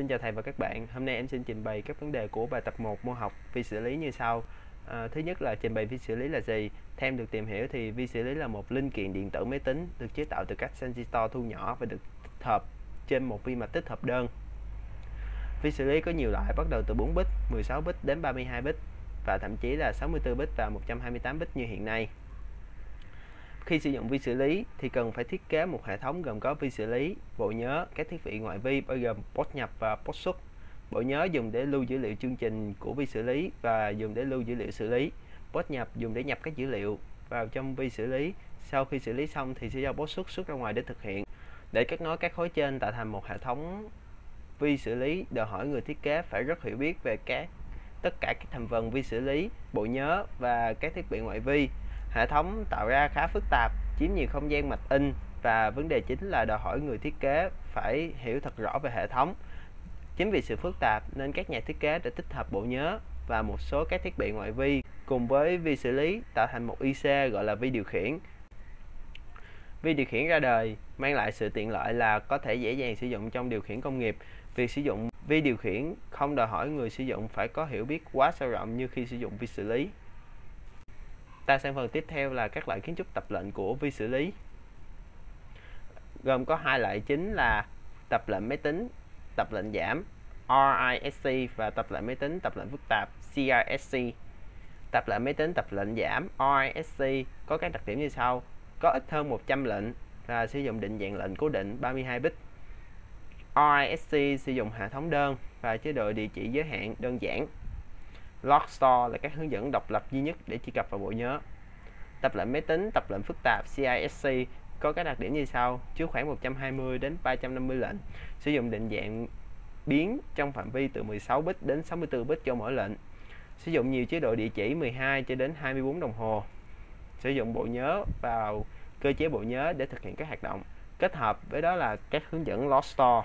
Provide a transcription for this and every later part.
Xin chào thầy và các bạn. Hôm nay em xin trình bày các vấn đề của bài tập 1 môn học vi xử lý như sau. Thứ nhất là trình bày vi xử lý là gì? Theo em được tìm hiểu thì vi xử lý là một linh kiện điện tử máy tính được chế tạo từ các transistor thu nhỏ và được tích hợp trên một vi mạch tích hợp đơn. Vi xử lý có nhiều loại bắt đầu từ 4 bit, 16 bit đến 32 bit và thậm chí là 64 bit và 128 bit như hiện nay. Khi sử dụng vi xử lý thì cần phải thiết kế một hệ thống gồm có vi xử lý, bộ nhớ, các thiết bị ngoại vi bao gồm port nhập và port xuất. Bộ nhớ dùng để lưu dữ liệu chương trình của vi xử lý và dùng để lưu dữ liệu xử lý. Port nhập dùng để nhập các dữ liệu vào trong vi xử lý. Sau khi xử lý xong thì sẽ do port xuất ra ngoài để thực hiện. Để kết nối các khối trên tạo thành một hệ thống vi xử lý đòi hỏi người thiết kế phải rất hiểu biết về tất cả các thành phần vi xử lý, bộ nhớ và các thiết bị ngoại vi. Hệ thống tạo ra khá phức tạp, chiếm nhiều không gian mạch in và vấn đề chính là đòi hỏi người thiết kế phải hiểu thật rõ về hệ thống. Chính vì sự phức tạp nên các nhà thiết kế đã tích hợp bộ nhớ và một số các thiết bị ngoại vi cùng với vi xử lý tạo thành một IC gọi là vi điều khiển. Vi điều khiển ra đời mang lại sự tiện lợi là có thể dễ dàng sử dụng trong điều khiển công nghiệp. Việc sử dụng vi điều khiển không đòi hỏi người sử dụng phải có hiểu biết quá sâu rộng như khi sử dụng vi xử lý. Ta sang phần tiếp theo là các loại kiến trúc tập lệnh của vi xử lý. Gồm có hai loại chính là tập lệnh máy tính, tập lệnh giảm RISC và tập lệnh máy tính tập lệnh phức tạp CRSC. Tập lệnh máy tính tập lệnh giảm RISC có các đặc điểm như sau: có ít hơn 100 lệnh và sử dụng định dạng lệnh cố định 32 bit. RISC sử dụng hệ thống đơn và chế độ địa chỉ giới hạn đơn giản. Log store là các hướng dẫn độc lập duy nhất để truy cập vào bộ nhớ. Tập lệnh máy tính tập lệnh phức tạp CISC có các đặc điểm như sau: chứa khoảng 120 đến 350 lệnh, sử dụng định dạng biến trong phạm vi từ 16 bit đến 64 bit cho mỗi lệnh, sử dụng nhiều chế độ địa chỉ 12 cho đến 24 đồng hồ, sử dụng bộ nhớ vào cơ chế bộ nhớ để thực hiện các hoạt động, kết hợp với đó là các hướng dẫn log store.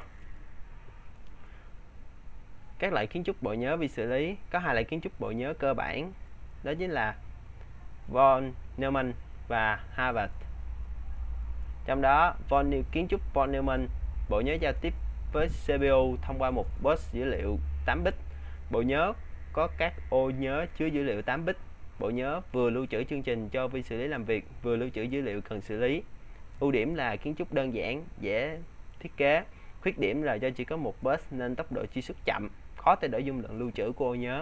Các loại kiến trúc bộ nhớ vi xử lý có hai loại kiến trúc bộ nhớ cơ bản, đó chính là von Neumann và Harvard. Trong đó, kiến trúc von Neumann, bộ nhớ giao tiếp với CPU thông qua một bus dữ liệu 8 bit. Bộ nhớ có các ô nhớ chứa dữ liệu 8 bit. Bộ nhớ vừa lưu trữ chương trình cho vi xử lý làm việc, vừa lưu trữ dữ liệu cần xử lý. Ưu điểm là kiến trúc đơn giản, dễ thiết kế. Khuyết điểm là do chỉ có một bus nên tốc độ truy xuất chậm, khó thay đổi dung lượng lưu trữ của ô nhớ.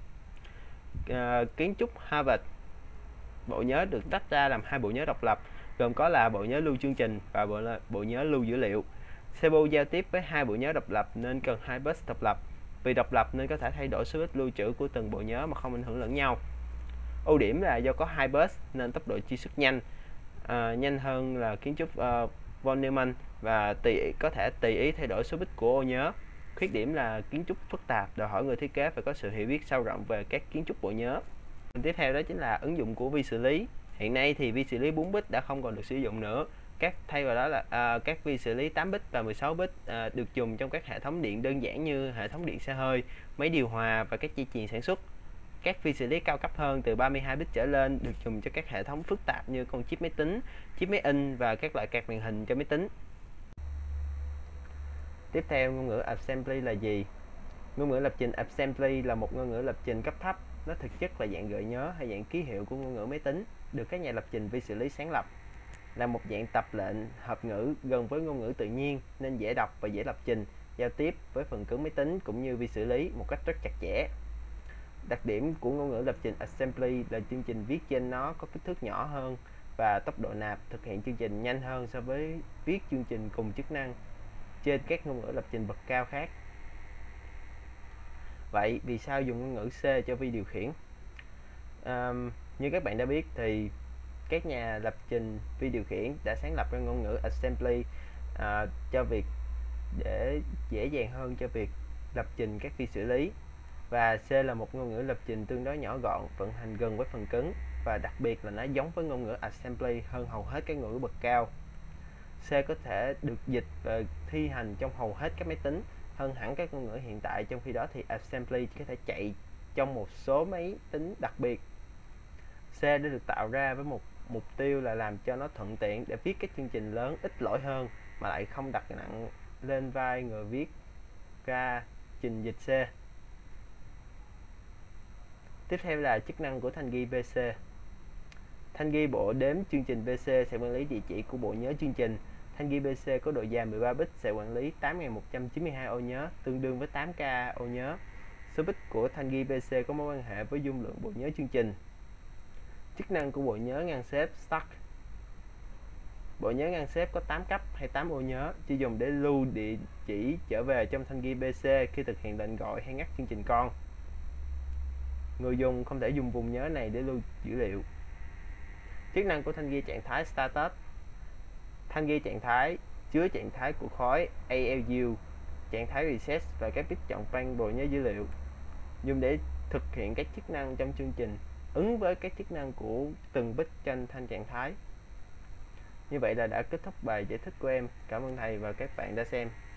Kiến trúc Harvard, bộ nhớ được tách ra làm hai bộ nhớ độc lập, gồm có là bộ nhớ lưu chương trình và bộ nhớ lưu dữ liệu. CPU giao tiếp với hai bộ nhớ độc lập nên cần hai bus độc lập. Vì độc lập nên có thể thay đổi số bit lưu trữ của từng bộ nhớ mà không ảnh hưởng lẫn nhau. Ưu điểm là do có hai bus nên tốc độ truy xuất nhanh hơn là kiến trúc von Neumann và có thể tùy ý thay đổi số bit của ô nhớ. Khuyết điểm là kiến trúc phức tạp, đòi hỏi người thiết kế phải có sự hiểu biết sâu rộng về các kiến trúc bộ nhớ. Tiếp theo đó chính là ứng dụng của vi xử lý. Hiện nay thì vi xử lý 4 bit đã không còn được sử dụng nữa. Thay vào đó là các vi xử lý 8 bit và 16 bit được dùng trong các hệ thống điện đơn giản như hệ thống điện xe hơi, máy điều hòa và các dây chuyền sản xuất. Các vi xử lý cao cấp hơn từ 32 bit trở lên được dùng cho các hệ thống phức tạp như con chip máy tính, chip máy in và các loại card màn hình cho máy tính. Tiếp theo, ngôn ngữ assembly là gì? Ngôn ngữ lập trình assembly là một ngôn ngữ lập trình cấp thấp. Nó thực chất là dạng gợi nhớ hay dạng ký hiệu của ngôn ngữ máy tính, được các nhà lập trình vi xử lý sáng lập. Là một dạng tập lệnh hợp ngữ gần với ngôn ngữ tự nhiên nên dễ đọc và dễ lập trình, giao tiếp với phần cứng máy tính cũng như vi xử lý một cách rất chặt chẽ. Đặc điểm của ngôn ngữ lập trình assembly là chương trình viết trên nó có kích thước nhỏ hơn và tốc độ nạp thực hiện chương trình nhanh hơn so với viết chương trình cùng chức năng trên các ngôn ngữ lập trình bậc cao khác. Vậy vì sao dùng ngôn ngữ C cho vi điều khiển? Như các bạn đã biết thì các nhà lập trình vi điều khiển đã sáng lập ra ngôn ngữ assembly để dễ dàng hơn cho việc lập trình các vi xử lý. Và C là một ngôn ngữ lập trình tương đối nhỏ gọn, vận hành gần với phần cứng và đặc biệt là nó giống với ngôn ngữ assembly hơn hầu hết các ngôn ngữ bậc cao. C có thể được dịch và thi hành trong hầu hết các máy tính hơn hẳn các ngôn ngữ hiện tại, trong khi đó thì assembly chỉ có thể chạy trong một số máy tính đặc biệt. C đã được tạo ra với một mục tiêu là làm cho nó thuận tiện để viết các chương trình lớn ít lỗi hơn mà lại không đặt nặng lên vai người viết. ra trình dịch C. Tiếp theo là chức năng của thanh ghi PC. Thanh ghi bộ đếm chương trình PC sẽ quản lý địa chỉ của bộ nhớ chương trình. Thanh ghi PC có độ dài 13 bit sẽ quản lý 8192 ô nhớ, tương đương với 8K ô nhớ. Số bit của thanh ghi PC có mối quan hệ với dung lượng bộ nhớ chương trình. Chức năng của bộ nhớ ngăn xếp stack. Bộ nhớ ngăn xếp có 8 cấp hay 8 ô nhớ, chỉ dùng để lưu địa chỉ trở về trong thanh ghi PC khi thực hiện lệnh gọi hay ngắt chương trình con. Người dùng không thể dùng vùng nhớ này để lưu dữ liệu. Chức năng của thanh ghi trạng thái status. Thanh ghi trạng thái chứa trạng thái của khối ALU, trạng thái reset và các bit chọn van bộ nhớ dữ liệu, dùng để thực hiện các chức năng trong chương trình ứng với các chức năng của từng bit trên thanh trạng thái. Như vậy là đã kết thúc bài giải thích của em. Cảm ơn thầy và các bạn đã xem.